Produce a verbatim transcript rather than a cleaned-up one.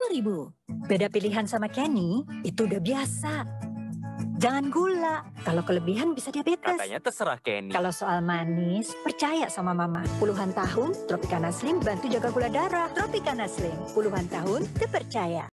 ribu. Beda pilihan sama Kenny, itu udah biasa. Jangan gula, kalau kelebihan bisa diabetes. Katanya terserah Kenny. Kalau soal manis, percaya sama Mama. Puluhan tahun, Tropicana Slim bantu jaga gula darah. Tropicana Slim, puluhan tahun, terpercaya.